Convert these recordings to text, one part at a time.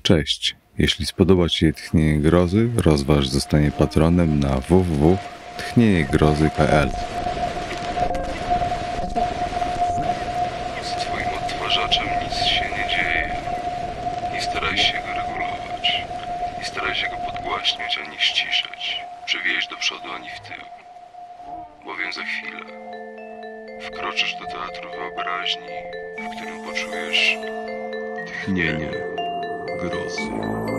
Cześć! Jeśli spodoba Ci się Tchnienie Grozy, rozważ zostanie patronem na www.tchnieniegrozy.pl. Z Twoim odtwarzaczem nic się nie dzieje. Nie staraj się go regulować. Nie staraj się go podgłaśniać ani ściszać. Przewijać do przodu ani w tył. Bowiem za chwilę wkroczysz do teatru wyobraźni, w którym poczujesz tchnienie grozy.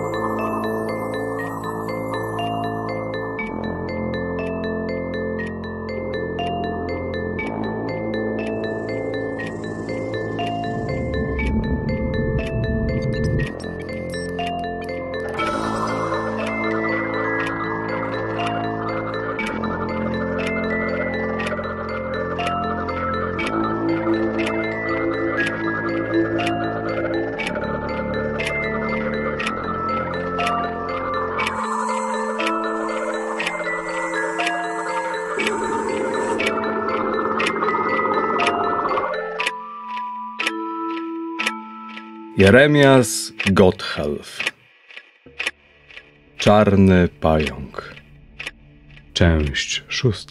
Jeremias Gotthelf. Czarny pająk. Część 6.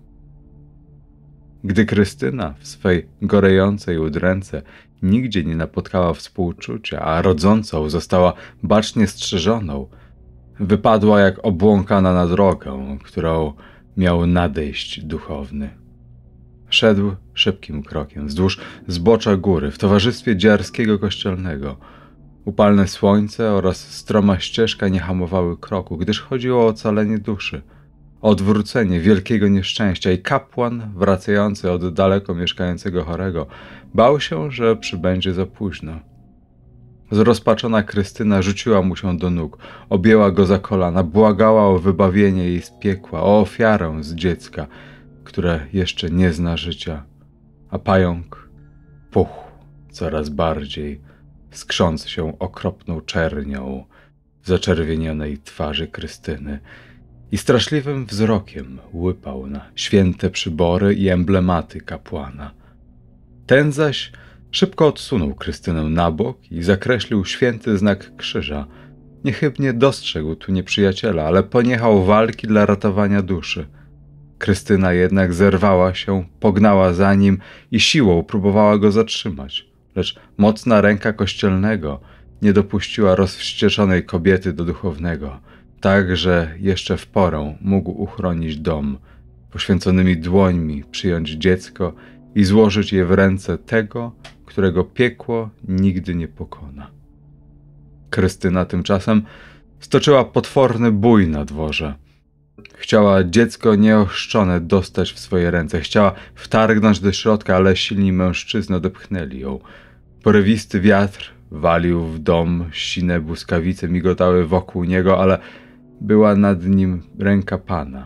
Gdy Krystyna w swej gorejącej udręce nigdzie nie napotkała współczucia, a rodzącą została bacznie strzeżoną, wypadła jak obłąkana na drogę, którą miał nadejść duchowny. Szedł szybkim krokiem wzdłuż zbocza góry w towarzystwie dziarskiego kościelnego. Upalne słońce oraz stroma ścieżka nie hamowały kroku, gdyż chodziło o ocalenie duszy, o odwrócenie wielkiego nieszczęścia i kapłan, wracający od daleko mieszkającego chorego, bał się, że przybędzie za późno. Zrozpaczona Krystyna rzuciła mu się do nóg, objęła go za kolana, błagała o wybawienie jej z piekła, o ofiarę z dziecka, które jeszcze nie zna życia, a pająk puchł coraz bardziej, skrząc się okropną czernią w zaczerwienionej twarzy Krystyny i straszliwym wzrokiem łypał na święte przybory i emblematy kapłana. Ten zaś szybko odsunął Krystynę na bok i zakreślił święty znak krzyża. Niechybnie dostrzegł tu nieprzyjaciela, ale poniechał walki dla ratowania duszy. Krystyna jednak zerwała się, pognała za nim i siłą próbowała go zatrzymać, lecz mocna ręka kościelnego nie dopuściła rozwścieczonej kobiety do duchownego, tak że jeszcze w porę mógł uchronić dom, poświęconymi dłońmi przyjąć dziecko i złożyć je w ręce tego, którego piekło nigdy nie pokona. Krystyna tymczasem stoczyła potworny bój na dworze. Chciała dziecko nieochrzczone dostać w swoje ręce. Chciała wtargnąć do środka, ale silni mężczyzny odepchnęli ją. Porywisty wiatr walił w dom, sine błyskawice migotały wokół niego, ale była nad nim ręka Pana.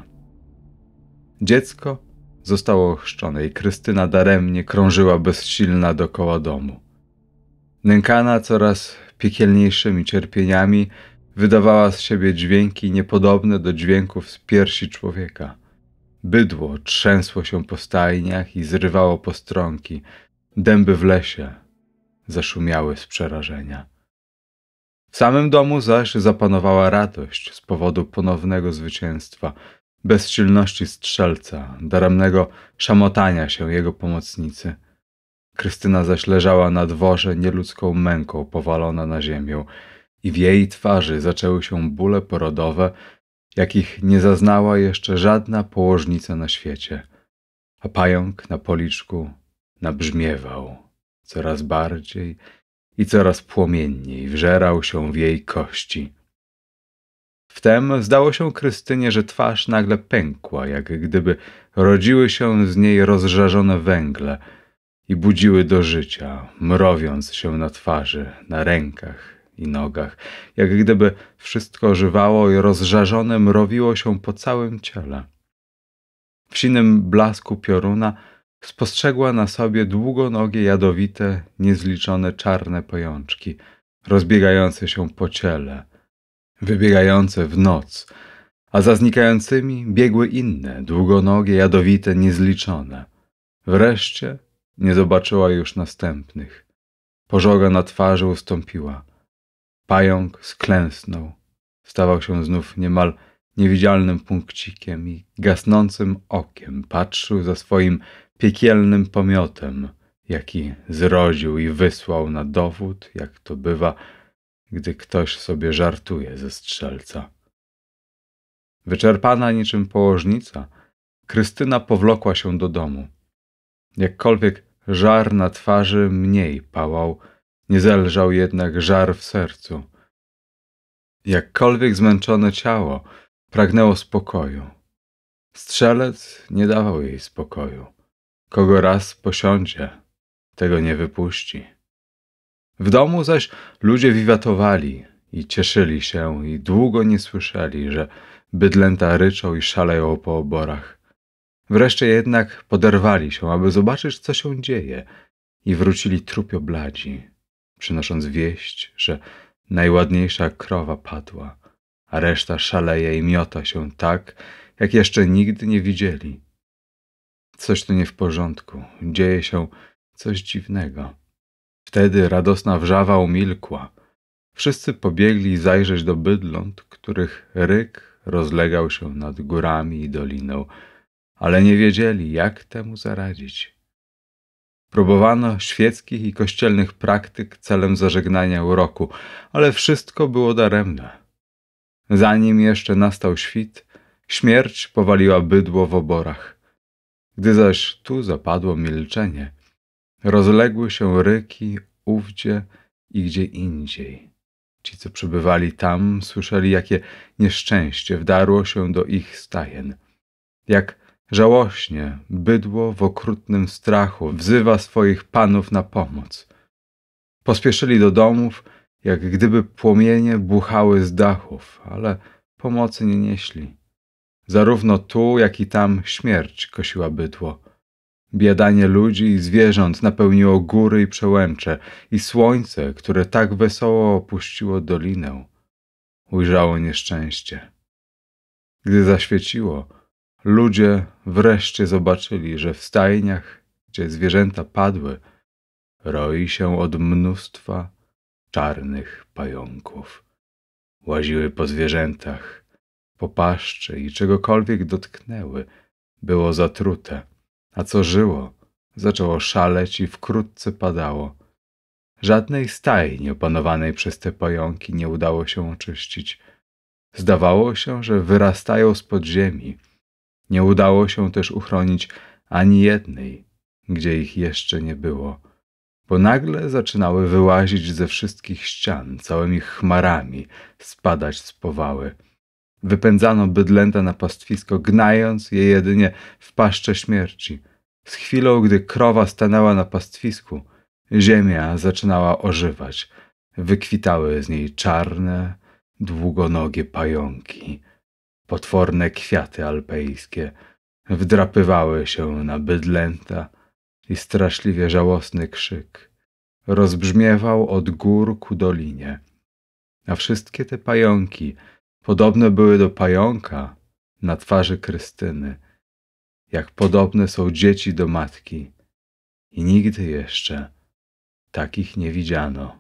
Dziecko zostało ochrzczone i Krystyna daremnie krążyła bezsilna dokoła domu. Nękana coraz piekielniejszymi cierpieniami, wydawała z siebie dźwięki niepodobne do dźwięków z piersi człowieka. Bydło trzęsło się po stajniach i zrywało postronki. Dęby w lesie zaszumiały z przerażenia. W samym domu zaś zapanowała radość z powodu ponownego zwycięstwa, bezsilności strzelca, daremnego szamotania się jego pomocnicy. Krystyna zaś leżała na dworze nieludzką męką powalona na ziemię, i w jej twarzy zaczęły się bóle porodowe, jakich nie zaznała jeszcze żadna położnica na świecie, a pająk na policzku nabrzmiewał coraz bardziej i coraz płomienniej, wżerał się w jej kości. Wtem zdało się Krystynie, że twarz nagle pękła, jak gdyby rodziły się z niej rozżarzone węgle i budziły do życia, mrowiąc się na twarzy, na rękach i nogach, jak gdyby wszystko ożywało i rozżarzone mrowiło się po całym ciele. W sinym blasku pioruna spostrzegła na sobie długonogie, jadowite, niezliczone czarne pajączki, rozbiegające się po ciele, wybiegające w noc, a za znikającymi biegły inne, długonogie, jadowite, niezliczone. Wreszcie nie zobaczyła już następnych. Pożoga na twarzy ustąpiła. Pająk sklęsnął. Stawał się znów niemal niewidzialnym punkcikiem i gasnącym okiem patrzył za swoim piekielnym pomiotem, jaki zrodził i wysłał na dowód, jak to bywa, gdy ktoś sobie żartuje ze strzelca. Wyczerpana niczym położnica, Krystyna powlokła się do domu. Jakkolwiek żar na twarzy mniej pałał, nie zelżał jednak żar w sercu. Jakkolwiek zmęczone ciało pragnęło spokoju. Strzelec nie dawał jej spokoju. Kogo raz posiądzie, tego nie wypuści. W domu zaś ludzie wiwatowali i cieszyli się i długo nie słyszeli, że bydlęta ryczą i szaleją po oborach. Wreszcie jednak poderwali się, aby zobaczyć, co się dzieje, i wrócili trupio bladzi, przynosząc wieść, że najładniejsza krowa padła, a reszta szaleje i miota się tak, jak jeszcze nigdy nie widzieli. Coś tu nie w porządku, dzieje się coś dziwnego. Wtedy radosna wrzawa umilkła. Wszyscy pobiegli zajrzeć do bydląt, których ryk rozlegał się nad górami i doliną, ale nie wiedzieli, jak temu zaradzić. Próbowano świeckich i kościelnych praktyk celem zażegnania uroku, ale wszystko było daremne. Zanim jeszcze nastał świt, śmierć powaliła bydło w oborach. Gdy zaś tu zapadło milczenie, rozległy się ryki ówdzie i gdzie indziej. Ci, co przybywali tam, słyszeli, jakie nieszczęście wdarło się do ich stajen. Jak żałośnie bydło w okrutnym strachu wzywa swoich panów na pomoc. Pospieszyli do domów, jak gdyby płomienie buchały z dachów, ale pomocy nie nieśli. Zarówno tu, jak i tam śmierć kosiła bydło. Biadanie ludzi i zwierząt napełniło góry i przełęcze, i słońce, które tak wesoło opuściło dolinę, ujrzało nieszczęście. Gdy zaświeciło, ludzie wreszcie zobaczyli, że w stajniach, gdzie zwierzęta padły, roi się od mnóstwa czarnych pająków. Łaziły po zwierzętach, po paszczy i czegokolwiek dotknęły, było zatrute, a co żyło, zaczęło szaleć i wkrótce padało. Żadnej stajni opanowanej przez te pająki nie udało się oczyścić. Zdawało się, że wyrastają z podziemi. Nie udało się też uchronić ani jednej, gdzie ich jeszcze nie było, bo nagle zaczynały wyłazić ze wszystkich ścian całymi chmarami, spadać z powały. Wypędzano bydlęta na pastwisko, gnając je jedynie w paszczę śmierci. Z chwilą, gdy krowa stanęła na pastwisku, ziemia zaczynała ożywać. Wykwitały z niej czarne, długonogie pająki. Potworne kwiaty alpejskie wdrapywały się na bydlęta i straszliwie żałosny krzyk rozbrzmiewał od gór ku dolinie. A wszystkie te pająki podobne były do pająka na twarzy Krystyny, jak podobne są dzieci do matki, i nigdy jeszcze takich nie widziano.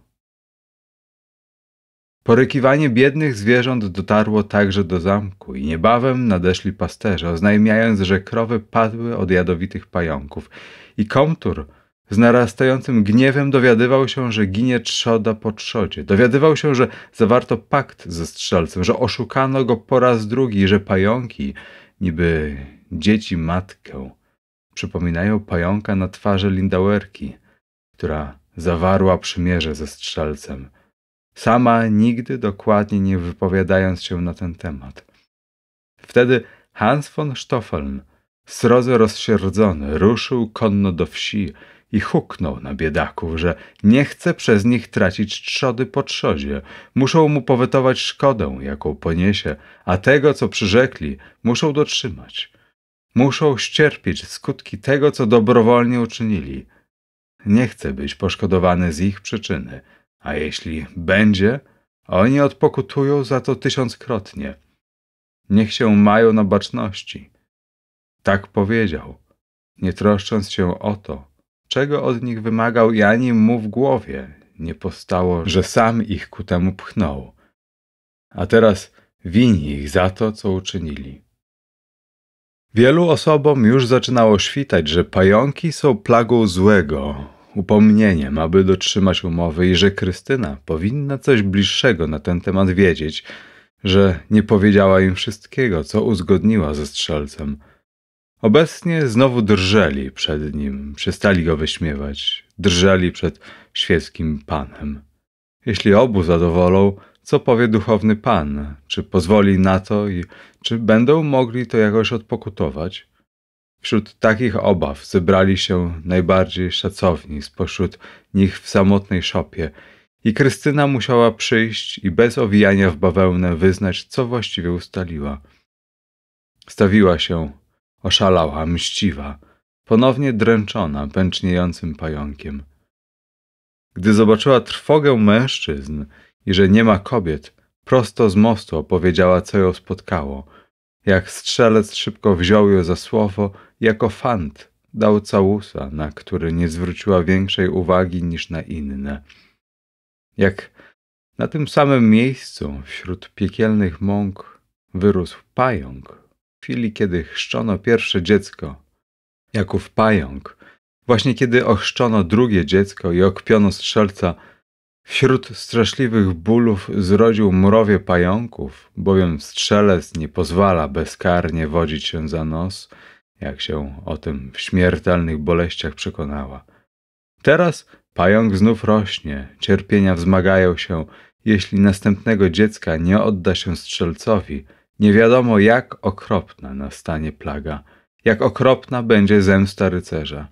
Porykiwanie biednych zwierząt dotarło także do zamku i niebawem nadeszli pasterze, oznajmiając, że krowy padły od jadowitych pająków, i komtur z narastającym gniewem dowiadywał się, że ginie trzoda po trzodzie. Dowiadywał się, że zawarto pakt ze strzelcem, że oszukano go po raz drugi, że pająki, niby dzieci matkę, przypominają pająka na twarzy Lindauerki, która zawarła przymierze ze strzelcem, sama nigdy dokładnie nie wypowiadając się na ten temat. Wtedy Hans von Stoffeln, srodze rozsierdzony, ruszył konno do wsi i huknął na biedaków, że nie chce przez nich tracić trzody po trzodzie. Muszą mu powetować szkodę, jaką poniesie, a tego, co przyrzekli, muszą dotrzymać. Muszą ścierpieć skutki tego, co dobrowolnie uczynili. Nie chce być poszkodowany z ich przyczyny, a jeśli będzie, oni odpokutują za to 1000-krotnie. Niech się mają na baczności. Tak powiedział, nie troszcząc się o to, czego od nich wymagał, i ani mu w głowie nie powstało, że sam ich ku temu pchnął, a teraz wini ich za to, co uczynili. Wielu osobom już zaczynało świtać, że pająki są plagą złego, upomnieniem, aby dotrzymać umowy i że Krystyna powinna coś bliższego na ten temat wiedzieć, że nie powiedziała im wszystkiego, co uzgodniła ze strzelcem. Obecnie znowu drżeli przed nim, przestali go wyśmiewać, drżeli przed świeckim panem. Jeśli obu zadowolą, co powie duchowny pan? Czy pozwoli na to i czy będą mogli to jakoś odpokutować? Wśród takich obaw zebrali się najbardziej szacowni spośród nich w samotnej szopie i Krystyna musiała przyjść i bez owijania w bawełnę wyznać, co właściwie ustaliła. Stawiła się oszalała, mściwa, ponownie dręczona pęczniejącym pająkiem. Gdy zobaczyła trwogę mężczyzn i że nie ma kobiet, prosto z mostu opowiedziała, co ją spotkało. Jak strzelec szybko wziął ją za słowo, jako fant dał całusa, na który nie zwróciła większej uwagi niż na inne. Jak na tym samym miejscu, wśród piekielnych mąk, wyrósł pająk, w chwili, kiedy chrzczono pierwsze dziecko. Jaków pająk, właśnie kiedy ochrzczono drugie dziecko i okpiono strzelca, wśród straszliwych bólów zrodził mrowie pająków, bowiem strzelec nie pozwala bezkarnie wodzić się za nos, jak się o tym w śmiertelnych boleściach przekonała. Teraz pająk znów rośnie, cierpienia wzmagają się, jeśli następnego dziecka nie odda się strzelcowi, nie wiadomo, jak okropna nastanie plaga, jak okropna będzie zemsta rycerza.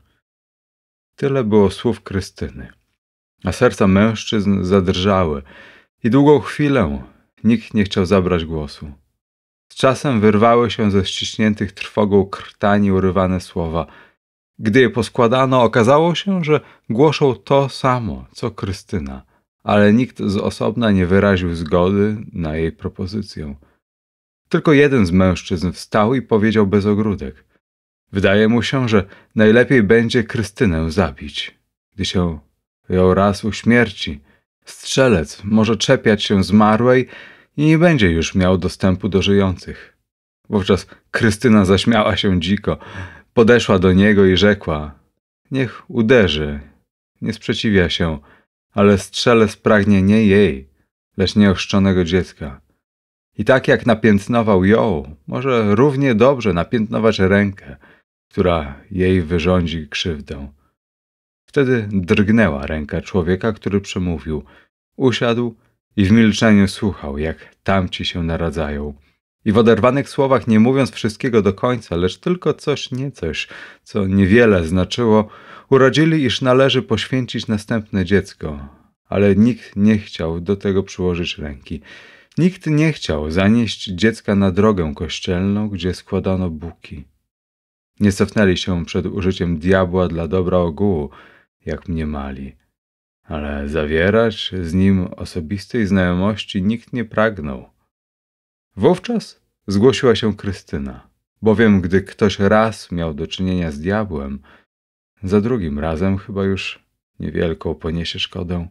Tyle było słów Krystyny, a serca mężczyzn zadrżały i długą chwilę nikt nie chciał zabrać głosu. Z czasem wyrwały się ze ściśniętych trwogą krtani urywane słowa. Gdy je poskładano, okazało się, że głoszą to samo, co Krystyna, ale nikt z osobna nie wyraził zgody na jej propozycję. Tylko jeden z mężczyzn wstał i powiedział bez ogródek. Wydaje mu się, że najlepiej będzie Krystynę zabić. Gdy się ją raz uśmierci, strzelec może czepiać się zmarłej i nie będzie już miał dostępu do żyjących. Wówczas Krystyna zaśmiała się dziko, podeszła do niego i rzekła: niech uderzy, nie sprzeciwia się, ale strzelec pragnie nie jej, lecz nieochrzczonego dziecka. I tak jak napiętnował ją, może równie dobrze napiętnować rękę, która jej wyrządzi krzywdę. Wtedy drgnęła ręka człowieka, który przemówił. Usiadł i w milczeniu słuchał, jak tamci się naradzają. I w oderwanych słowach, nie mówiąc wszystkiego do końca, lecz tylko coś niecoś, co niewiele znaczyło, urodzili, iż należy poświęcić następne dziecko. Ale nikt nie chciał do tego przyłożyć ręki. Nikt nie chciał zanieść dziecka na drogę kościelną, gdzie składano buki. Nie cofnęli się przed użyciem diabła dla dobra ogółu, jak mniemali, ale zawierać z nim osobistej znajomości nikt nie pragnął. Wówczas zgłosiła się Krystyna, bowiem gdy ktoś raz miał do czynienia z diabłem, za drugim razem chyba już niewielką poniesie szkodę.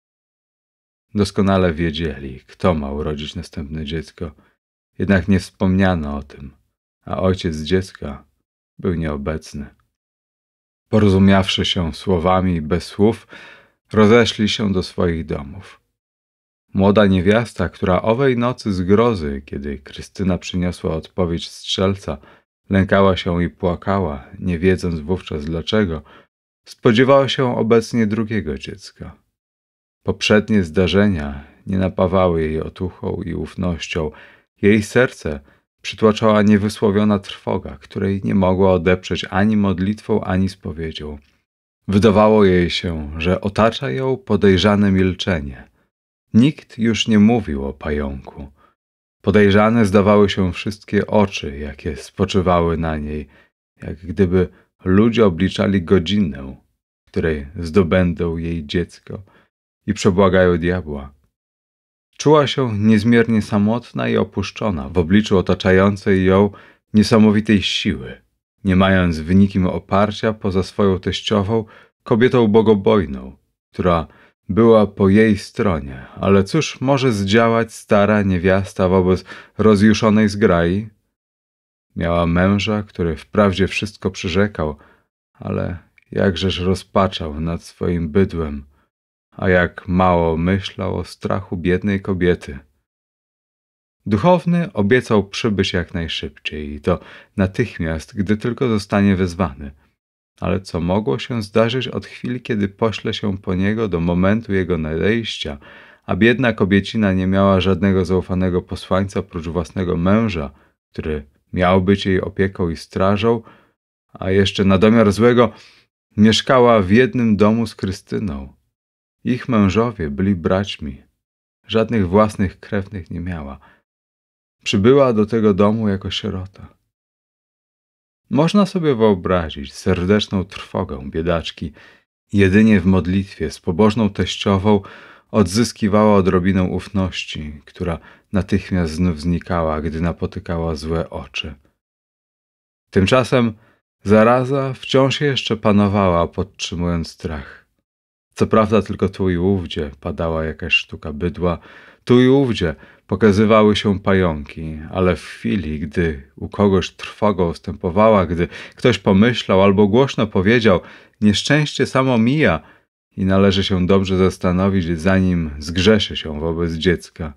Doskonale wiedzieli, kto ma urodzić następne dziecko, jednak nie wspomniano o tym, a ojciec dziecka był nieobecny. Porozumiawszy się słowami i bez słów, rozeszli się do swoich domów. Młoda niewiasta, która owej nocy z grozy, kiedy Krystyna przyniosła odpowiedź strzelca, lękała się i płakała, nie wiedząc wówczas dlaczego, spodziewała się obecnie drugiego dziecka. Poprzednie zdarzenia nie napawały jej otuchą i ufnością. Jej serce przytłaczała niewysłowiona trwoga, której nie mogła odeprzeć ani modlitwą, ani spowiedzią. Wydawało jej się, że otacza ją podejrzane milczenie. Nikt już nie mówił o pająku. Podejrzane zdawały się wszystkie oczy, jakie spoczywały na niej, jak gdyby ludzie obliczali godzinę, w której zdobędą jej dziecko i przebłagają diabła. Czuła się niezmiernie samotna i opuszczona w obliczu otaczającej ją niesamowitej siły, nie mając w nikim oparcia poza swoją teściową, kobietą bogobojną, która była po jej stronie, ale cóż może zdziałać stara niewiasta wobec rozjuszonej zgrai? Miała męża, który wprawdzie wszystko przyrzekał, ale jakżeż rozpaczał nad swoim bydłem, a jak mało myślał o strachu biednej kobiety. Duchowny obiecał przybyć jak najszybciej i to natychmiast, gdy tylko zostanie wezwany. Ale co mogło się zdarzyć od chwili, kiedy pośle się po niego do momentu jego nadejścia, a biedna kobiecina nie miała żadnego zaufanego posłańca prócz własnego męża, który miał być jej opieką i strażą, a jeszcze na domiar złego mieszkała w jednym domu z Krystyną. Ich mężowie byli braćmi, żadnych własnych krewnych nie miała. Przybyła do tego domu jako sierota. Można sobie wyobrazić serdeczną trwogę biedaczki. Jedynie w modlitwie z pobożną teściową odzyskiwała odrobinę ufności, która natychmiast znów znikała, gdy napotykała złe oczy. Tymczasem zaraza wciąż jeszcze panowała, podtrzymując strach. Co prawda tylko tu i ówdzie padała jakaś sztuka bydła, tu i ówdzie pokazywały się pająki, ale w chwili, gdy u kogoś trwoga ustępowała, gdy ktoś pomyślał albo głośno powiedział, nieszczęście samo mija i należy się dobrze zastanowić, zanim zgrzeszy się wobec dziecka.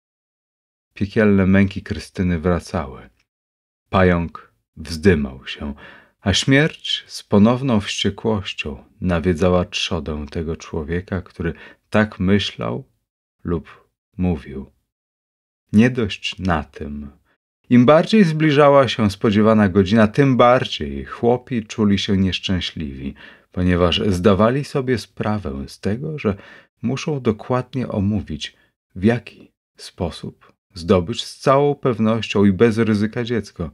Piekielne męki Krystyny wracały. Pająk wzdymał się, a śmierć z ponowną wściekłością nawiedzała trzodę tego człowieka, który tak myślał lub mówił. Nie dość na tym. Im bardziej zbliżała się spodziewana godzina, tym bardziej chłopi czuli się nieszczęśliwi, ponieważ zdawali sobie sprawę z tego, że muszą dokładnie omówić, w jaki sposób zdobyć z całą pewnością i bez ryzyka dziecko.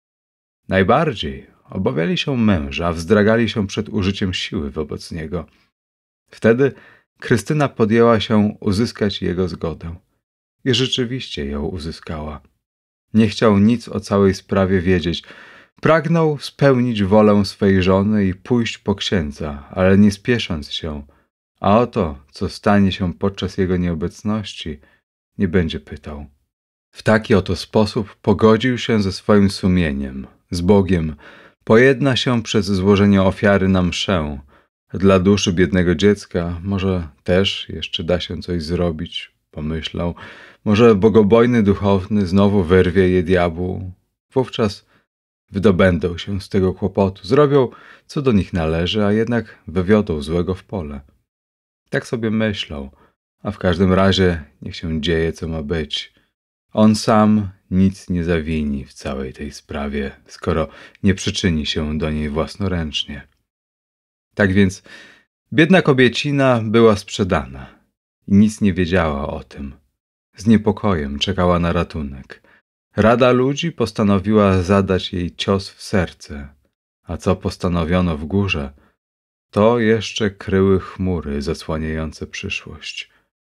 Najbardziej obawiali się męża, wzdragali się przed użyciem siły wobec niego. Wtedy Krystyna podjęła się uzyskać jego zgodę. I rzeczywiście ją uzyskała. Nie chciał nic o całej sprawie wiedzieć. Pragnął spełnić wolę swej żony i pójść po księdza, ale nie spiesząc się. A o to, co stanie się podczas jego nieobecności, nie będzie pytał. W taki oto sposób pogodził się ze swoim sumieniem, z Bogiem, pojedna się przez złożenie ofiary na mszę. Dla duszy biednego dziecka może też jeszcze da się coś zrobić, pomyślał. Może bogobojny duchowny znowu wyrwie je diabłu. Wówczas wydobędą się z tego kłopotu, zrobią, co do nich należy, a jednak wywiodą złego w pole. Tak sobie myślał, a w każdym razie niech się dzieje, co ma być. On sam nic nie zawini w całej tej sprawie, skoro nie przyczyni się do niej własnoręcznie. Tak więc biedna kobiecina była sprzedana i nic nie wiedziała o tym. Z niepokojem czekała na ratunek. Rada ludzi postanowiła zadać jej cios w serce, a co postanowiono w górze, to jeszcze kryły chmury zasłaniające przyszłość.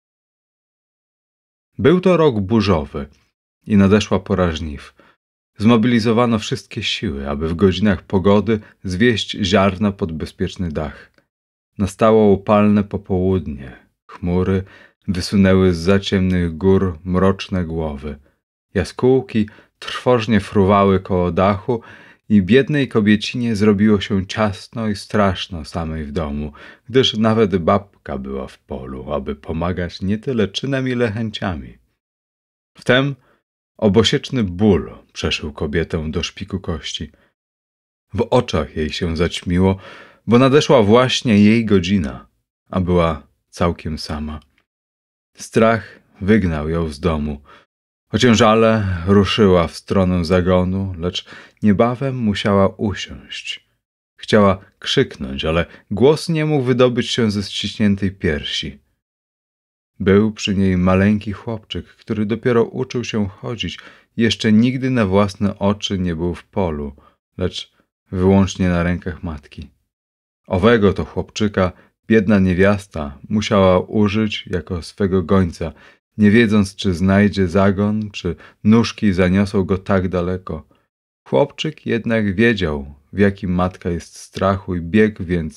Był to rok burzowy i nadeszła pora żniw. Zmobilizowano wszystkie siły, aby w godzinach pogody zwieść ziarna pod bezpieczny dach. Nastało upalne popołudnie. Chmury wysunęły zza ciemnych gór mroczne głowy. Jaskółki trwożnie fruwały koło dachu i biednej kobiecinie zrobiło się ciasno i straszno samej w domu, gdyż nawet babka była w polu, aby pomagać nie tyle czynem, ile chęciami. Wtem obosieczny ból przeszył kobietę do szpiku kości. W oczach jej się zaćmiło, bo nadeszła właśnie jej godzina, a była całkiem sama. Strach wygnał ją z domu. Ociężale ruszyła w stronę zagonu, lecz niebawem musiała usiąść. Chciała krzyknąć, ale głos nie mógł wydobyć się ze ściśniętej piersi. Był przy niej maleńki chłopczyk, który dopiero uczył się chodzić i jeszcze nigdy na własne oczy nie był w polu, lecz wyłącznie na rękach matki. Owego to chłopczyka biedna niewiasta musiała użyć jako swego gońca, nie wiedząc, czy znajdzie zagon, czy nóżki zaniosą go tak daleko. Chłopczyk jednak wiedział, w jakim matka jest strachu i biegł więc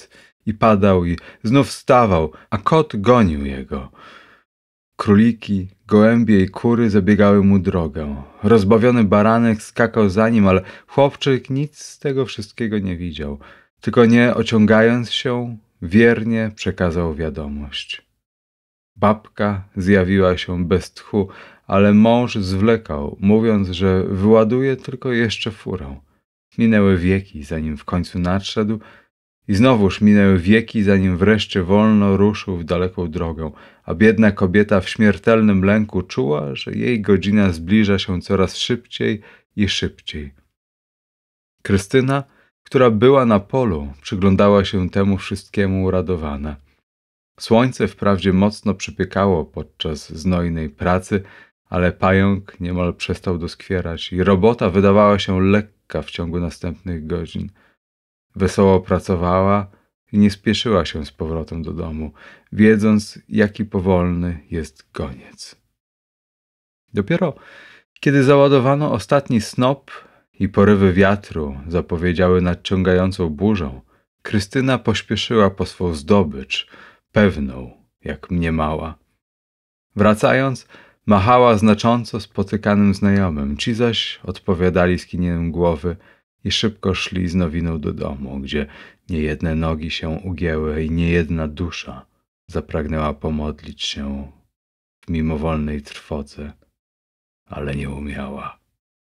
I padał i znów wstawał, a kot gonił jego. Króliki, gołębie i kury zabiegały mu drogę. Rozbawiony baranek skakał za nim, ale chłopczyk nic z tego wszystkiego nie widział. Tylko nie ociągając się, wiernie przekazał wiadomość. Babka zjawiła się bez tchu, ale mąż zwlekał, mówiąc, że wyładuje tylko jeszcze furę. Minęły wieki, zanim w końcu nadszedł, i znowuż minęły wieki, zanim wreszcie wolno ruszył w daleką drogę, a biedna kobieta w śmiertelnym lęku czuła, że jej godzina zbliża się coraz szybciej i szybciej. Krystyna, która była na polu, przyglądała się temu wszystkiemu uradowana. Słońce wprawdzie mocno przypiekało podczas znojnej pracy, ale pająk niemal przestał doskwierać i robota wydawała się lekka w ciągu następnych godzin. Wesoło pracowała i nie spieszyła się z powrotem do domu, wiedząc, jaki powolny jest koniec. Dopiero kiedy załadowano ostatni snop i porywy wiatru zapowiedziały nadciągającą burzę, Krystyna pośpieszyła po swą zdobycz, pewną, jak mniemała. Wracając, machała znacząco spotykanym znajomym, ci zaś odpowiadali skinieniem głowy i szybko szli z nowiną do domu, gdzie niejedne nogi się ugięły i niejedna dusza zapragnęła pomodlić się w mimowolnej trwodze, ale nie umiała.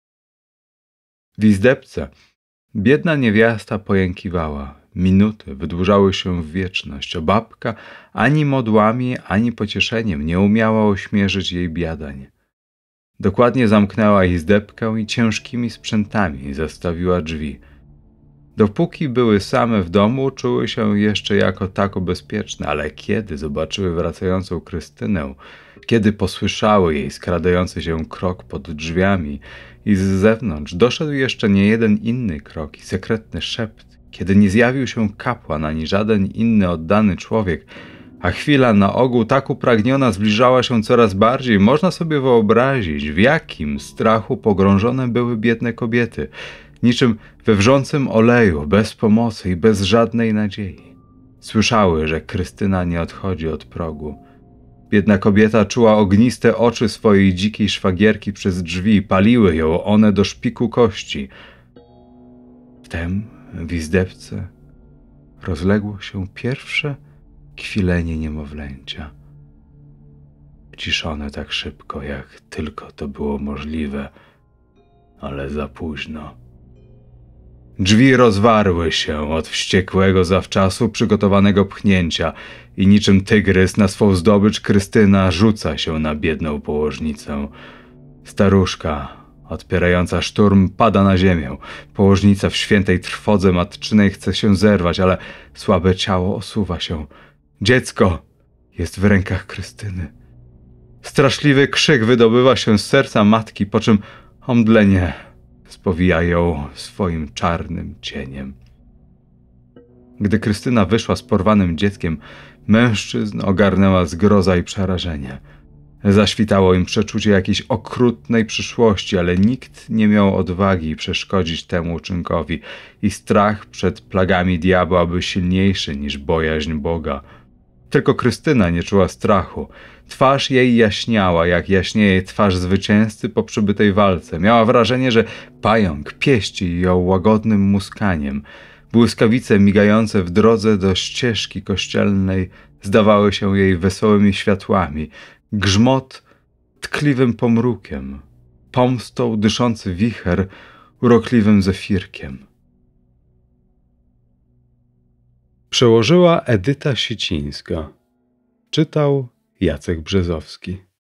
W izdebce biedna niewiasta pojękiwała. Minuty wydłużały się w wieczność, a babka ani modłami, ani pocieszeniem nie umiała ośmierzyć jej biadań. Dokładnie zamknęła izdebkę i ciężkimi sprzętami zastawiła drzwi. Dopóki były same w domu, czuły się jeszcze jako tako bezpieczne, ale kiedy zobaczyły wracającą Krystynę, kiedy posłyszały jej skradający się krok pod drzwiami i z zewnątrz doszedł jeszcze niejeden inny krok i sekretny szept, kiedy nie zjawił się kapłan ani żaden inny oddany człowiek, a chwila na ogół tak upragniona zbliżała się coraz bardziej, można sobie wyobrazić, w jakim strachu pogrążone były biedne kobiety, niczym we wrzącym oleju, bez pomocy i bez żadnej nadziei. Słyszały, że Krystyna nie odchodzi od progu. Biedna kobieta czuła ogniste oczy swojej dzikiej szwagierki przez drzwi, paliły ją one do szpiku kości. Wtem w izdebce rozległo się pierwsze kwilenie niemowlęcia. Ciszone tak szybko, jak tylko to było możliwe, ale za późno. Drzwi rozwarły się od wściekłego zawczasu przygotowanego pchnięcia i niczym tygrys na swą zdobycz Krystyna rzuca się na biedną położnicę. Staruszka, odpierająca szturm, pada na ziemię. Położnica w świętej trwodze matczynej chce się zerwać, ale słabe ciało osuwa się. Dziecko jest w rękach Krystyny. Straszliwy krzyk wydobywa się z serca matki, po czym omdlenie spowija ją swoim czarnym cieniem. Gdy Krystyna wyszła z porwanym dzieckiem, mężczyzn ogarnęła zgroza i przerażenie. Zaświtało im przeczucie jakiejś okrutnej przyszłości, ale nikt nie miał odwagi przeszkodzić temu uczynkowi i strach przed plagami diabła był silniejszy niż bojaźń Boga. Tylko Krystyna nie czuła strachu. Twarz jej jaśniała, jak jaśnieje twarz zwycięzcy po przybytej walce. Miała wrażenie, że pająk pieści ją łagodnym muskaniem. Błyskawice migające w drodze do ścieżki kościelnej zdawały się jej wesołymi światłami. Grzmot tkliwym pomrukiem, pomstą dyszący wicher urokliwym zefirkiem. Przełożyła Edyta Sicińska. Czytał Jacek Brzezowski.